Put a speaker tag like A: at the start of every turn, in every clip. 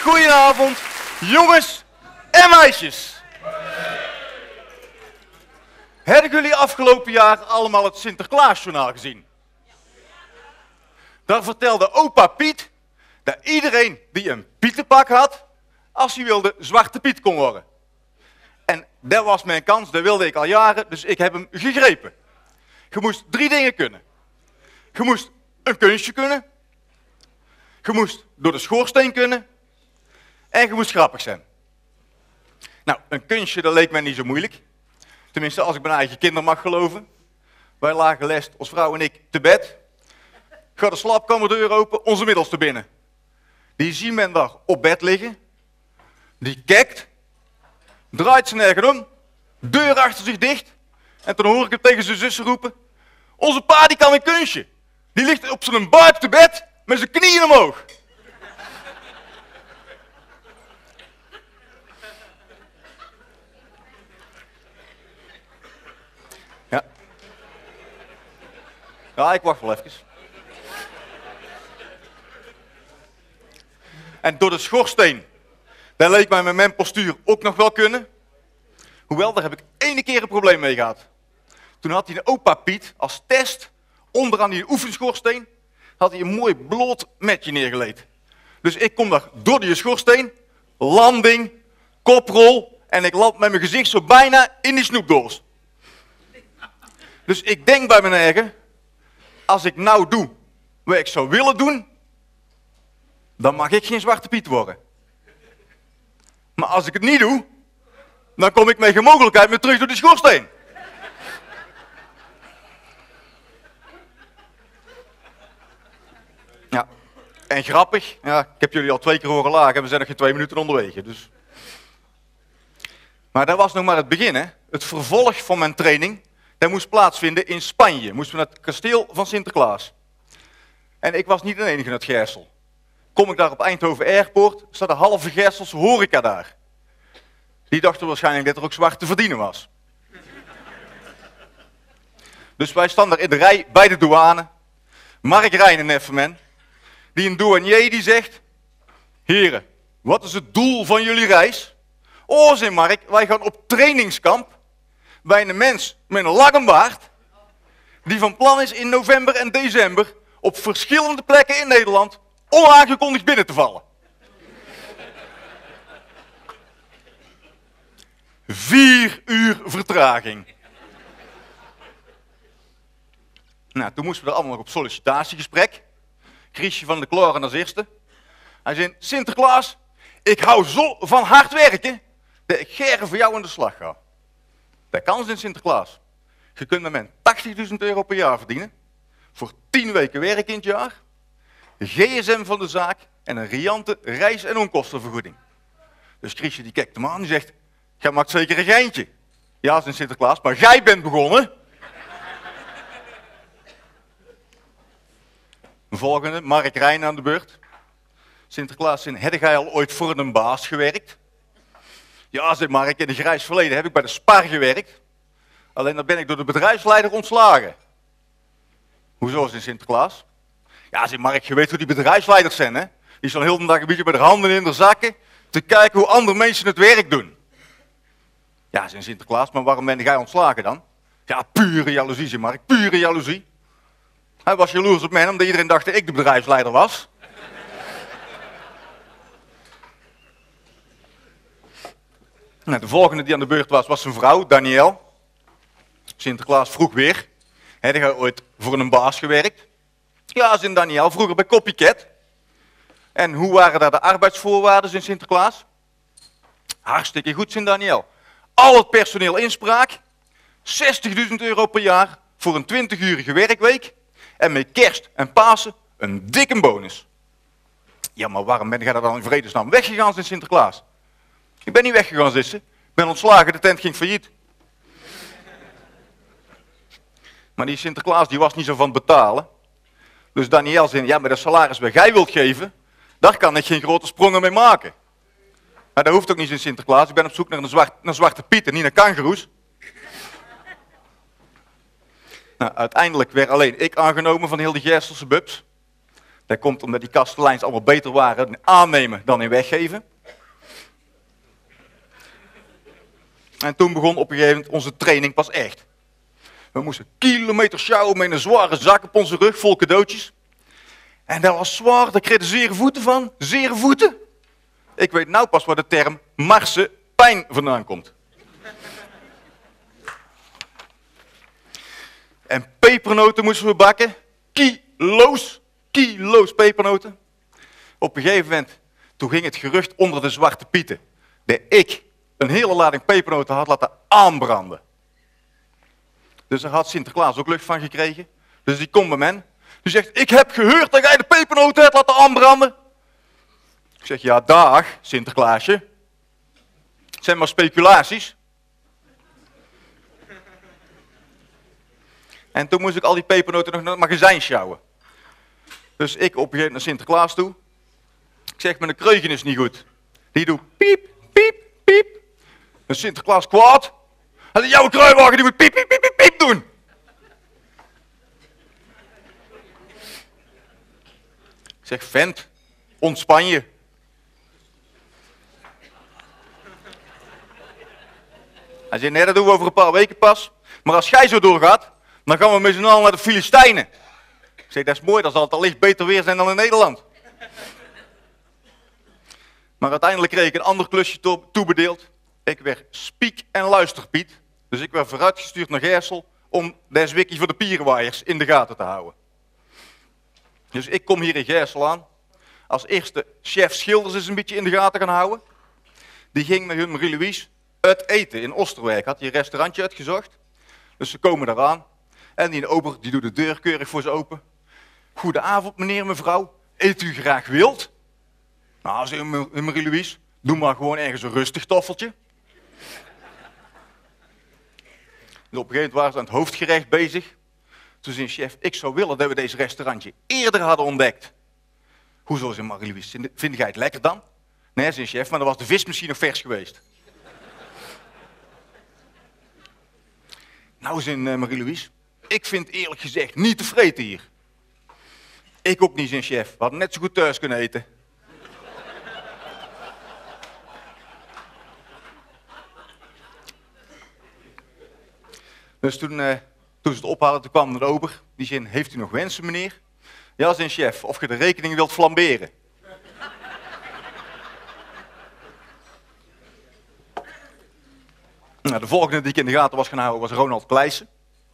A: Goedenavond, jongens en meisjes. Hebben jullie afgelopen jaar allemaal het Sinterklaasjournaal gezien? Daar vertelde opa Piet dat iedereen die een pietenpak had, als hij wilde, Zwarte Piet kon worden. En dat was mijn kans, dat wilde ik al jaren, dus ik heb hem gegrepen. Je moest 3 dingen kunnen. Je moest een kunstje kunnen. Je moest door de schoorsteen kunnen. En je moest grappig zijn. Nou, een kunstje, dat leek mij niet zo moeilijk. Tenminste, als ik mijn eigen kinderen mag geloven. Wij lagen les, ons vrouw en ik, te bed. Gaat de slaapkamerdeur open, onze middelste binnen. Die zien men daar op bed liggen. Die kijkt. Draait zijn eigen om. Deur achter zich dicht. En toen hoor ik hem tegen zijn zussen roepen. Onze pa die kan een kunstje. Die ligt op zijn buik te bed met zijn knieën omhoog. Ja. Ja, ik wacht wel even. En door de schoorsteen, dat leek mij met mijn postuur ook nog wel kunnen. Hoewel, daar heb ik 1 keer een probleem mee gehad. Toen had hij een opa Piet als test, onderaan die oefenschoorsteen, had hij een mooi bloot metje neergelegd. Dus ik kom daar door die schoorsteen, landing, koprol, en ik land met mijn gezicht zo bijna in die snoepdoos. Dus ik denk bij mijn eigen, als ik nou doe wat ik zou willen doen, dan mag ik geen Zwarte Piet worden. Maar als ik het niet doe, dan kom ik met geen mogelijkheid meer terug door die schoorsteen. Ja, en grappig, ja, ik heb jullie al 2 keer horen lachen en we zijn nog geen 2 minuten onderweg. Dus. Maar dat was nog maar het begin, hè. Het vervolg van mijn training, dat moest plaatsvinden in Spanje. Moesten we naar het kasteel van Sinterklaas. En ik was niet de enige in het Gijssel. Kom ik daar op Eindhoven Airport, staat de halve Gijsselse horeca daar. Die dachten waarschijnlijk dat er ook zwart te verdienen was. Dus wij staan daar in de rij bij de douane. Mark Rijnen even, man. Die een douanier die zegt, heren, wat is het doel van jullie reis? Oh, zei Mark, wij gaan op trainingskamp bij een mens met een lange baard, die van plan is in november en december op verschillende plekken in Nederland onaangekondigd binnen te vallen. 4 uur vertraging. Nou, toen moesten we er allemaal nog op sollicitatiegesprek. Chrisje van de Kloren als eerste. Hij zei, Sinterklaas, ik hou zo van hard werken, dat ik graag voor jou aan de slag ga. Dat kan in Sinterklaas. Je kunt met mij 80.000 euro per jaar verdienen. Voor 10 weken werk in het jaar. De gsm van de zaak en een riante reis- en onkostenvergoeding. Dus Chrisje die kijkt hem aan en die zegt, jij maakt zeker een geintje. Ja, is in Sinterklaas, maar jij bent begonnen. De volgende, Mark Rijn aan de beurt. Sinterklaas, heb jij al ooit voor een baas gewerkt? Ja, zei Mark, in een grijs verleden heb ik bij de Spar gewerkt. Alleen dan ben ik door de bedrijfsleider ontslagen. Hoezo is in Sinterklaas? Ja, zei Mark, je weet hoe die bedrijfsleiders zijn, hè? Die staan heel de dag een beetje met de handen in de zakken te kijken hoe andere mensen het werk doen. Ja, zei Sinterklaas, maar waarom ben jij ontslagen dan? Ja, pure jaloezie, zei Mark, pure jaloezie. Hij was jaloers op mij omdat iedereen dacht dat ik de bedrijfsleider was. Nou, de volgende die aan de beurt was zijn vrouw, Danielle. Sinterklaas vroeg weer, heb jij ooit voor een baas gewerkt? Ja, zei Danielle, vroeger bij Copycat. En hoe waren daar de arbeidsvoorwaarden in Sinterklaas? Hartstikke goed, zei Danielle. Al het personeel inspraak, 60.000 euro per jaar voor een 20-urige werkweek. En met kerst en Pasen een dikke bonus. Ja, maar waarom ben jij dan in vredesnaam weggegaan in Sinterklaas? Ik ben niet weggegaan, zussen. Ik ben ontslagen, de tent ging failliet. Maar die Sinterklaas die was niet zo van betalen. Dus Daniel zei, ja, maar dat salaris wat jij wilt geven, daar kan ik geen grote sprongen mee maken. Maar dat hoeft ook niet in Sinterklaas. Ik ben op zoek naar een zwarte Piet en niet naar kangoeroes. Nou, uiteindelijk werd alleen ik aangenomen van heel die Gijsselse bubs. Dat komt omdat die kasteleins allemaal beter waren in aannemen dan in weggeven. En toen begon op een gegeven moment onze training pas echt. We moesten kilometers sjouwen met een zware zak op onze rug, vol cadeautjes. En dat was zwaar, daar kregen zere voeten van. Zere voeten. Ik weet nou pas waar de term marsepein vandaan komt. En pepernoten moesten we bakken. Kilo's pepernoten. Op een gegeven moment, toen ging het gerucht onder de Zwarte Pieten, dat ik een hele lading pepernoten had laten aanbranden. Dus daar had Sinterklaas ook lucht van gekregen. Dus die komt bij men. Die zegt, ik heb gehoord dat jij de pepernoten hebt laten aanbranden. Ik zeg, ja dag Sinterklaasje. Het zijn maar speculaties. En toen moest ik al die pepernoten nog naar het magazijn sjouwen. Dus ik op een gegeven moment naar Sinterklaas toe. Ik zeg, mijn kreugen is niet goed. Die doet piep, piep, piep. En Sinterklaas kwaad. Hij zegt, jouw kruiwagen die moet piep, piep, piep, piep, piep doen. Ik zeg, vent, ontspan je. Hij zegt, nee, dat doen we over een paar weken pas. Maar als jij zo doorgaat, dan gaan we met z'n allen naar de Filistijnen. Ik zeg, dat is mooi, dan zal het allicht beter weer zijn dan in Nederland. Maar uiteindelijk kreeg ik een ander klusje toebedeeld. Ik werd spiek- en luisterpiet. Dus ik werd vooruitgestuurd naar Gersel om deze wikkie voor de pierenwaaiers in de gaten te houden. Dus ik kom hier in Gersel aan. Als eerste chef Schilders is een beetje in de gaten gaan houden. Die ging met hun Marie-Louise uit eten in Oosterwijk. Had hij een restaurantje uitgezocht. Dus ze komen eraan. En die ober die doet de deur keurig voor ze open. Goedenavond meneer en mevrouw. Eet u graag wild? Nou, zei Marie-Louise, doe maar gewoon ergens een rustig toffeltje. Dus op een gegeven moment waren ze aan het hoofdgerecht bezig. Toen zei chef, ik zou willen dat we deze restaurantje eerder hadden ontdekt. Hoezo, zei Marie-Louise, vind jij het lekker dan? Nee, zei chef, maar dan was de vis misschien nog vers geweest. Nou, zei Marie-Louise, ik vind eerlijk gezegd niet te vreten hier. Ik ook niet, zei chef, we hadden net zo goed thuis kunnen eten. Dus toen ze het ophaalden, toen kwam de ober. Die zei, heeft u nog wensen, meneer? Ja, zei chef, of je de rekening wilt flamberen. Nou, de volgende die ik in de gaten was gaan houden was Ronald Kleijsen.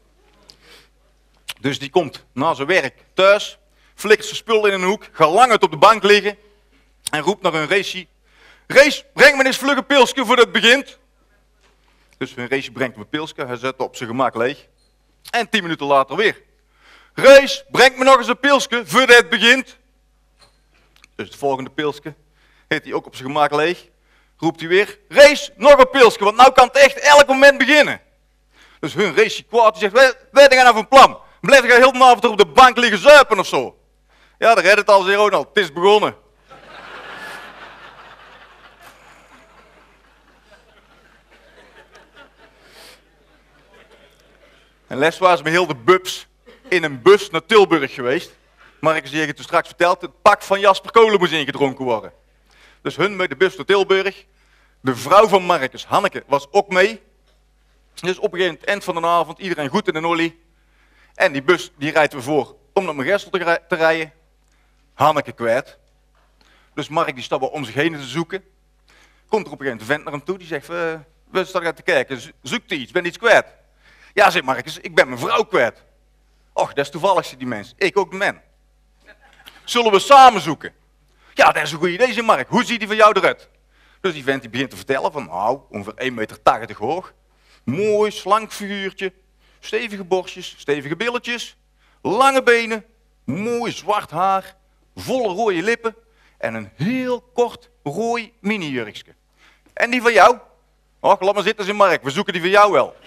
A: Dus die komt na zijn werk thuis, flikkert zijn spul in een hoek, gaat lang uit op de bank liggen en roept naar een racie. Race, breng me eens vlug een pilsje voordat het begint. Dus een race brengt hem een pilsje, hij zet het op zijn gemak leeg. En 10 minuten later weer. Race, breng me nog eens een pilsje voordat het begint. Dus het volgende pilsje heeft hij ook op zijn gemak leeg. Roept hij weer, Race, nog een pilsje, want nou kan het echt elk moment beginnen. Dus hun race kwaad, die zegt, weet je nou van plan? Blijf je heel de avond op de bank liggen zuipen of zo? Ja, daar redt het al, zei Ronald, het is begonnen. En les was met heel de bubs in een bus naar Tilburg geweest. Marcus die heeft het toen straks verteld, het pak van Jasper Kolen moest ingedronken worden. Dus hun met de bus naar Tilburg. De vrouw van Marcus, Hanneke, was ook mee. Dus op een gegeven moment, eind van de avond, iedereen goed in de nollie. En die bus, die rijdt we voor om naar Gersel te rijden. Hanneke kwijt. Dus Mark die staat wel om zich heen te zoeken. Komt er op een gegeven moment een vent naar hem toe, die zegt, we staan gaan te kijken, zoekt iets, ben iets kwijt. Ja, zegt Marcus, ik ben mijn vrouw kwijt. Och, dat is toevallig, zegt die mens. Ik ook de man. Zullen we samen zoeken? Ja, dat is een goed idee, zegt Mark. Hoe ziet die van jou eruit? Dus die vent die begint te vertellen van, nou, ongeveer 1,80 meter hoog. Mooi, slank figuurtje. Stevige borstjes, stevige billetjes. Lange benen. Mooi zwart haar. Volle rode lippen. En een heel kort rooi mini-jurkje. En die van jou? Och, laat maar zitten, zegt Mark. We zoeken die van jou wel.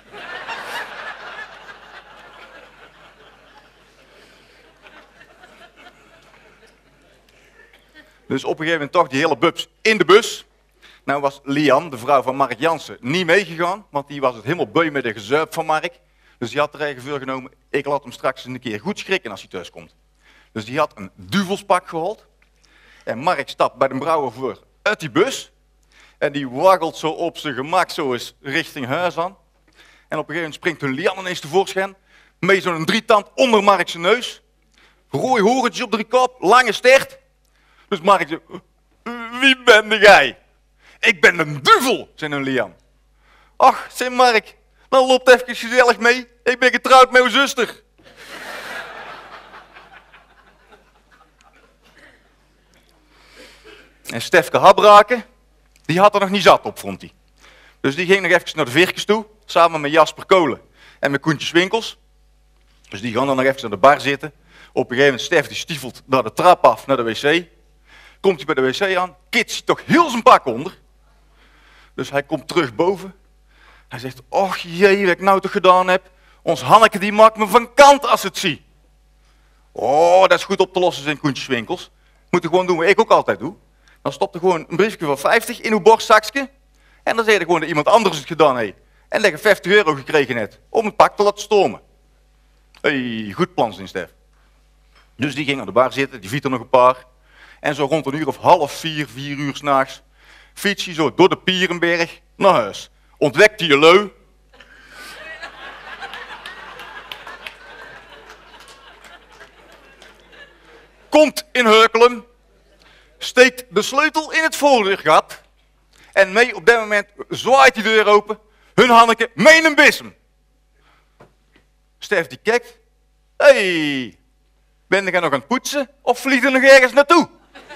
A: Dus op een gegeven moment toch die hele bubs in de bus. Nou was Lian, de vrouw van Mark Jansen, niet meegegaan, want die was het helemaal beu met de gezuip van Mark. Dus die had er eigen voor genomen, ik laat hem straks eens een keer goed schrikken als hij thuis komt. Dus die had een duvelspak gehaald. En Mark stapt bij de brouwer voor uit die bus. En die waggelt zo op zijn gemak zo eens richting huis aan. En op een gegeven moment springt hun Lian ineens tevoorschijn. Met zo'n drietand onder Mark zijn neus. Rooi horentjes op de kop, lange stert. Dus Mark zegt, wie ben jij? Ik ben een duvel, zei hun Lian. Ach, zei Mark, dan loopt even gezellig mee. Ik ben getrouwd met uw zuster. En Stefke Habraken, die had er nog niet zat op, vond hij. Dus die ging nog even naar de Virkes toe, samen met Jasper Kolen en met Koentje Swinkels. Dus die gaan dan nog even aan de bar zitten. Op een gegeven moment, Stef die stiefelt naar de trap af, naar de wc. Komt hij bij de wc aan, Kit ziet toch heel zijn pak onder. Dus hij komt terug boven. Hij zegt, och jee, wat ik nou toch gedaan heb. Ons Hanneke die maakt me van kant als het zie. Oh, dat is goed op te lossen, zijn Koentje Swinkels. Moet je gewoon doen wat ik ook altijd doe. Dan stopt er gewoon een briefje van 50 in uw borstzakje. En dan zeg je gewoon dat iemand anders het gedaan heeft. En dat je 50 euro gekregen hebt om het pak te laten stomen. Hey, goed plan, zin Stef. Dus die ging aan de bar zitten, die viet er nog een paar. En zo rond een uur of 3:30, 4 uur 's nachts, fiets hij zo door de Pierenberg naar huis. Ontwekt hij je leu. Komt in Heukelen. Steekt de sleutel in het voordeurgat. En mee op dat moment zwaait die deur open. Hun Hanneke mee een bissem. Stef die kijkt. Hey, ben jij nog aan het poetsen of vlieg er nog ergens naartoe?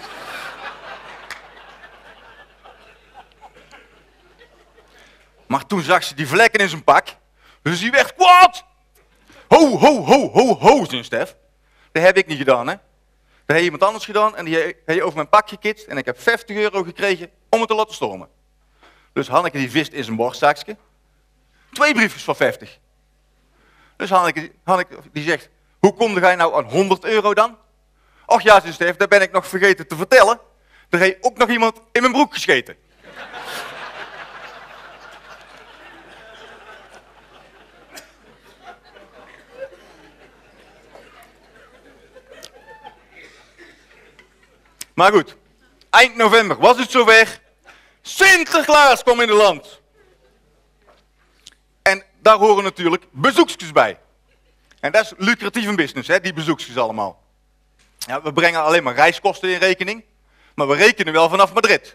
A: Maar toen zag ze die vlekken in zijn pak. Dus die werd kwaad. Ho, ho, ho, ho, ho, zei Stef. Dat heb ik niet gedaan, hè. Dat heeft iemand anders gedaan en die heeft over mijn pak gekitst. En ik heb 50 euro gekregen om het te laten stormen. Dus Hanneke die vist in zijn borstzakje. 2 briefjes van 50. Dus Hanneke die zegt, hoe kom jij nou aan 100 euro dan? Och ja, zei Stef, dat ben ik nog vergeten te vertellen. Er heeft ook nog iemand in mijn broek gescheten. Maar goed, eind november was het zover. Sinterklaas kwam in het land. En daar horen natuurlijk bezoekjes bij. En dat is lucratief een business, hè, die bezoekjes allemaal. Ja, we brengen alleen maar reiskosten in rekening, maar we rekenen wel vanaf Madrid.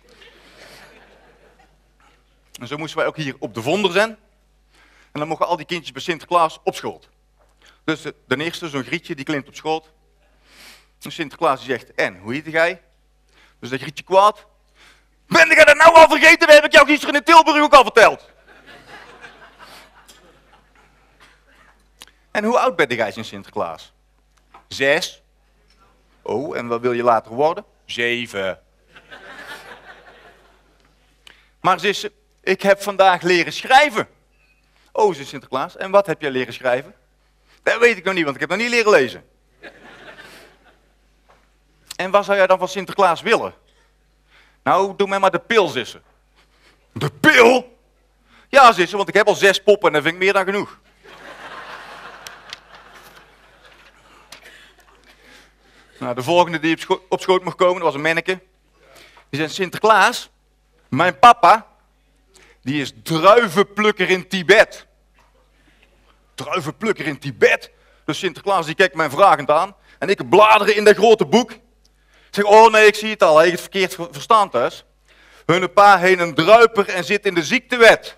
A: En zo moesten wij ook hier op de Vonder zijn. En dan mochten al die kindjes bij Sinterklaas op schoot. Dus de eerste, zo'n Grietje, die klimt op schoot. En Sinterklaas die zegt, en, hoe heet jij? Dus dat Grietje kwaad. Ben jij dat nou al vergeten? Dat heb ik jou gisteren in Tilburg ook al verteld. En hoe oud ben jij in Sinterklaas? 6. Oh, en wat wil je later worden? 7. Maar ze, ik heb vandaag leren schrijven. Oh, zei Sinterklaas, en wat heb jij leren schrijven? Dat weet ik nog niet, want ik heb nog niet leren lezen. En wat zou jij dan van Sinterklaas willen? Nou, doe mij maar de pil, zissen. De pil? Ja, zissen, want ik heb al 6 poppen en dat vind ik meer dan genoeg. Nou, de volgende die op schoot mocht komen, dat was een manneke. Die zei, Sinterklaas, mijn papa, die is druivenplukker in Tibet. Druivenplukker in Tibet? Dus Sinterklaas die kijkt mij vragend aan. En ik bladeren in dat grote boek. Ik zeg, oh nee, ik zie het al, hij heeft het verkeerd verstaan thuis. Hun pa heeft een druiper en zit in de ziektewet.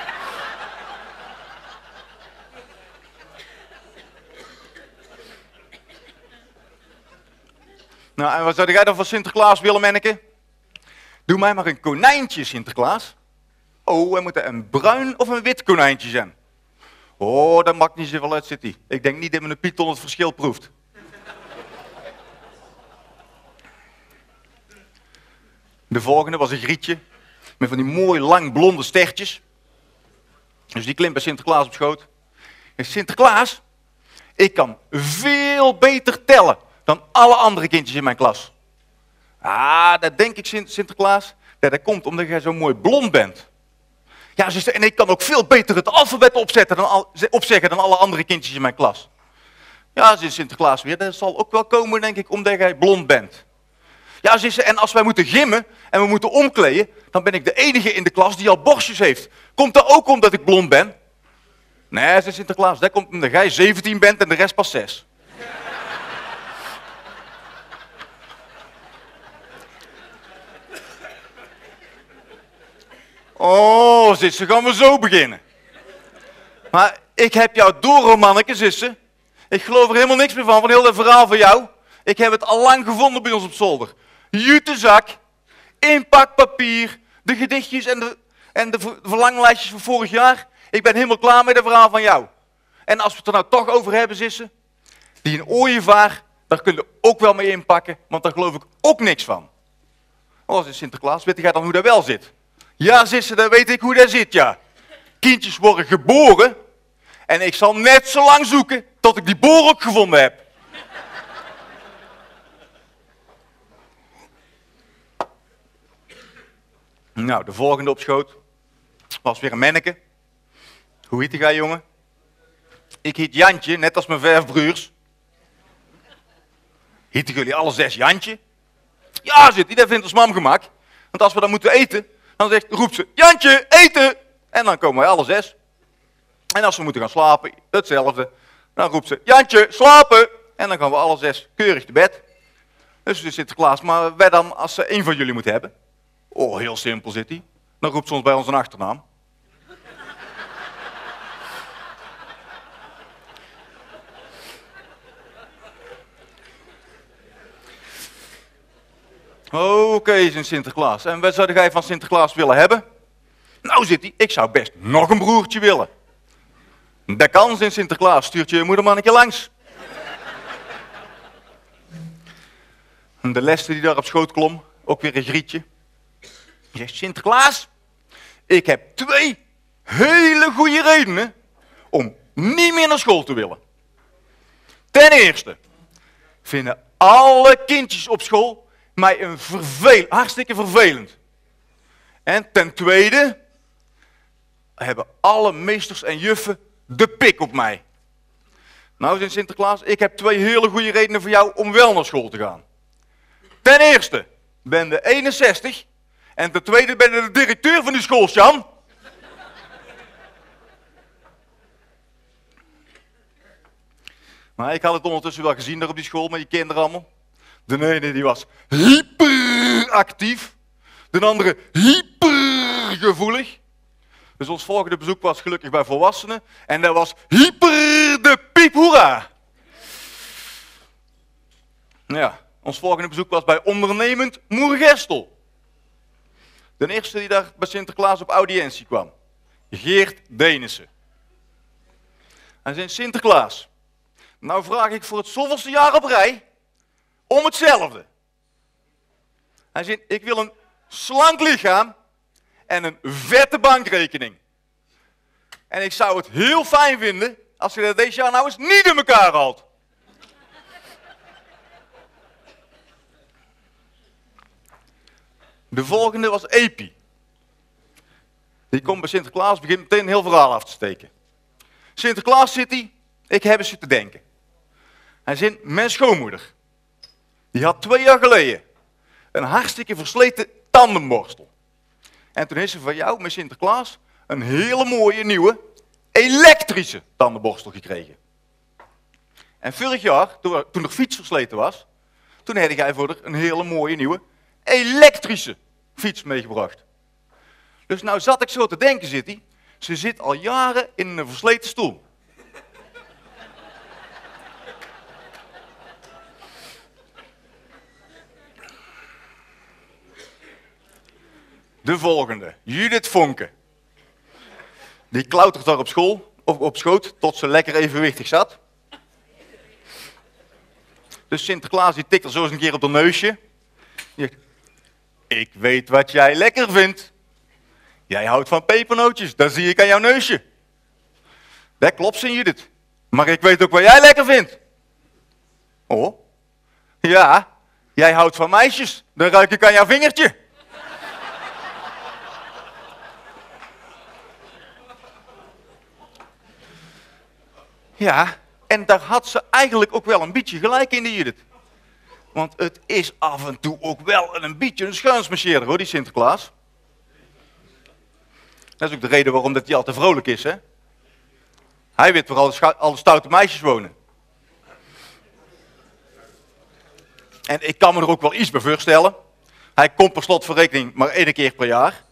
A: Nou, en wat zou jij dan van Sinterklaas willen, manneke? Doe mij maar een konijntje, Sinterklaas. Oh, en moet er een bruin of een wit konijntje zijn? Oh, dat maakt niet zoveel uit, zit hij. Ik denk niet dat mijn Python het verschil proeft. De volgende was een Grietje met van die mooi lang blonde stertjes. Dus die klimt bij Sinterklaas op schoot. En Sinterklaas, ik kan veel beter tellen dan alle andere kindjes in mijn klas. Ah, dat denk ik, Sinterklaas. Dat komt omdat jij zo mooi blond bent. Ja, en ik kan ook veel beter het alfabet opzeggen dan alle andere kindjes in mijn klas. Ja, zegt Sinterklaas weer, dat zal ook wel komen, denk ik, omdat jij blond bent. Ja, zegt ze, en als wij moeten gimmen en we moeten omkleden, dan ben ik de enige in de klas die al borstjes heeft. Komt dat ook omdat ik blond ben? Nee, zegt Sinterklaas, dat komt omdat jij 17 bent en de rest pas 6. Oh, zegt ze, gaan we zo beginnen. Maar ik heb jou door, manneke, zegt ze. Ik geloof er helemaal niks meer van heel dat verhaal van jou. Ik heb het al lang gevonden bij ons op zolder. Jutezak, inpakpapier, de gedichtjes en de verlanglijstjes van vorig jaar. Ik ben helemaal klaar met het verhaal van jou. En als we het er nou toch over hebben, zegt ze, die een ooievaar, daar kun je ook wel mee inpakken, want daar geloof ik ook niks van. Oh, zegt Sinterklaas, weet jij dan hoe dat wel zit? Ja, zegt ze, dan weet ik hoe dat zit, ja. Kindjes worden geboren en ik zal net zo lang zoeken tot ik die boor ook gevonden heb. Nou, de volgende op schoot was weer een manneke. Hoe heet jij, jongen? Ik heet Jantje, net als mijn 5 broers. Heten jullie alle 6 Jantje? Ja, zit hij, dat vindt ons mam gemak. Want als we dan moeten eten, dan roept ze, Jantje, eten! En dan komen wij alle 6. En als we moeten gaan slapen, hetzelfde. Dan roept ze, Jantje, slapen! En dan gaan we alle 6 keurig te bed. Dus zit Sinterklaas, maar wij dan als ze 1 van jullie moet hebben? Oh, heel simpel zit hij. Dan roept ze ons bij ons een achternaam. Oké, zegt Sinterklaas. En wat zou jij van Sinterklaas willen hebben? Nou, zit hij, ik zou best nog een broertje willen. Dat kan, zegt Sinterklaas. Stuurt je moedermannetje langs. En de leste die daar op schoot klom, ook weer een grietje. Die zegt, Sinterklaas, ik heb 2 hele goede redenen om niet meer naar school te willen. Ten eerste vinden alle kindjes op school mij hartstikke vervelend. En ten tweede hebben alle meesters en juffen de pik op mij. Nou, zegt Sinterklaas, ik heb 2 hele goede redenen voor jou om wel naar school te gaan. Ten eerste ben je 61 en ten tweede ben je de directeur van die school, Sjan. Maar ik had het ondertussen wel gezien daar op die school met die kinderen allemaal. De ene die was hyperactief, de andere hypergevoelig. Dus ons volgende bezoek was gelukkig bij volwassenen en dat was hyper de piephoera. Ja, ons volgende bezoek was bij ondernemend Moergestel. De eerste die daar bij Sinterklaas op audiëntie kwam. Geert Denissen. Hij zei, Sinterklaas, nou vraag ik voor het zoveelste jaar op rij om hetzelfde. Hij zei, ik wil een slank lichaam en een vette bankrekening. En ik zou het heel fijn vinden als je dat deze jaar nou eens niet in elkaar haalt. De volgende was Epi. Die komt bij Sinterklaas, begint meteen een heel verhaal af te steken. Sinterklaas zit hij, ik heb eens zitten denken. Hij zei, mijn schoonmoeder, die had 2 jaar geleden een hartstikke versleten tandenborstel. En toen heeft ze van jou met Sinterklaas een hele mooie nieuwe elektrische tandenborstel gekregen. En vorig jaar, toen de fiets versleten was, toen had jij voor haar een hele mooie nieuwe elektrische fiets meegebracht. Dus nou zat ik zo te denken, ze zit al jaren in een versleten stoel. De volgende, Judith Vonke. Die klautert daar op school, of op schoot, tot ze lekker evenwichtig zat. Dus Sinterklaas die tikt er zo eens een keer op haar neusje. Die zegt, ik weet wat jij lekker vindt. Jij houdt van pepernootjes, dat zie ik aan jouw neusje. Dat klopt, zegt Judith. Maar ik weet ook wat jij lekker vindt. Oh, ja, jij houdt van meisjes, dan ruik ik aan jouw vingertje. Ja, En daar had ze eigenlijk ook wel een beetje gelijk in, die Judith. Want het is af en toe ook wel een beetje een schuinsmarcheerder, hoor, die Sinterklaas. Dat is ook de reden waarom dat hij altijd vrolijk is, hè. Hij weet waar alle stoute meisjes wonen. En ik kan me er ook wel iets bij voorstellen. Hij komt per slot van rekening maar 1 keer per jaar.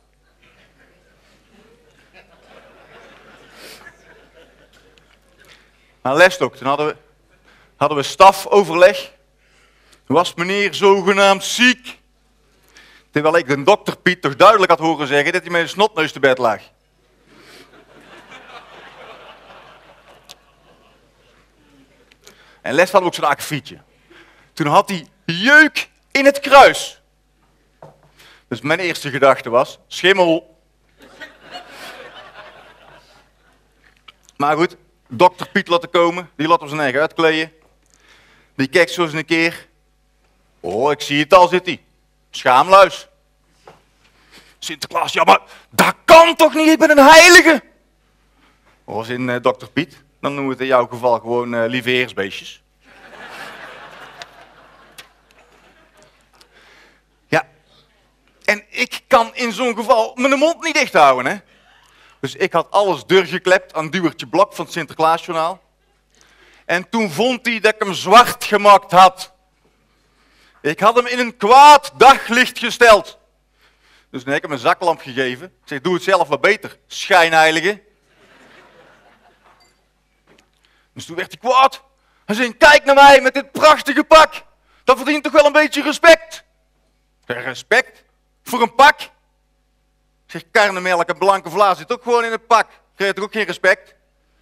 A: Maar les ook, toen hadden we stafoverleg. Toen was meneer zogenaamd ziek. Terwijl ik de dokter Piet toch duidelijk had horen zeggen dat hij met een snotneus te bed lag. En les hadden we ook zo'n akkefietje. Toen had hij jeuk in het kruis. Dus mijn eerste gedachte was, schimmel. Maar goed, dokter Piet laten komen, die laat hem zijn eigen uitkleden. Die kijkt zo eens een keer. Oh, ik zie het al, zit hij. Schaamluis. Sinterklaas, ja maar dat kan toch niet, ik ben een heilige. Oh, zin dokter Piet, dan noemen we het in jouw geval gewoon lieve heersbeestjes. Ja, en ik kan in zo'n geval mijn mond niet dicht houden, hè. Dus ik had alles doorgeklept aan Duwertje Blok van het Sinterklaasjournaal. En toen vond hij dat ik hem zwart gemaakt had. Ik had hem in een kwaad daglicht gesteld. Dus toen heb ik hem een zaklamp gegeven. Ik zeg, doe het zelf wat beter, schijnheilige. Dus toen werd hij kwaad. Hij zei, kijk naar mij met dit prachtige pak. Dat verdient toch wel een beetje respect. Ik zeg, respect? Voor een pak? Ik zeg, karnemelk en blanke vla zit ook gewoon in het pak. Krijg je toch ook geen respect?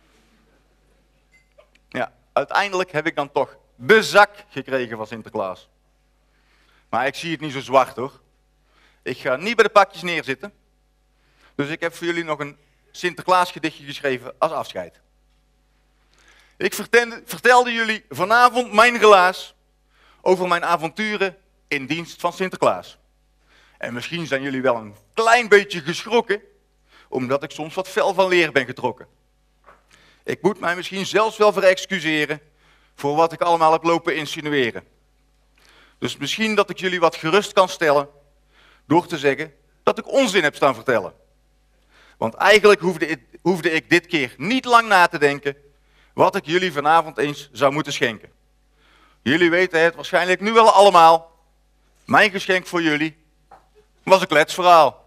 A: Ja, uiteindelijk heb ik dan toch de zak gekregen van Sinterklaas. Maar ik zie het niet zo zwart, hoor. Ik ga niet bij de pakjes neerzitten. Dus ik heb voor jullie nog een Sinterklaas gedichtje geschreven als afscheid. Ik vertelde jullie vanavond mijn relaas over mijn avonturen in dienst van Sinterklaas. En misschien zijn jullie wel een klein beetje geschrokken, omdat ik soms wat fel van leer ben getrokken. Ik moet mij misschien zelfs wel verexcuseren voor wat ik allemaal heb lopen insinueren. Dus misschien dat ik jullie wat gerust kan stellen door te zeggen dat ik onzin heb staan vertellen. Want eigenlijk hoefde ik dit keer niet lang na te denken wat ik jullie vanavond eens zou moeten schenken. Jullie weten het waarschijnlijk nu wel allemaal. Mijn geschenk voor jullie was een kletsverhaal.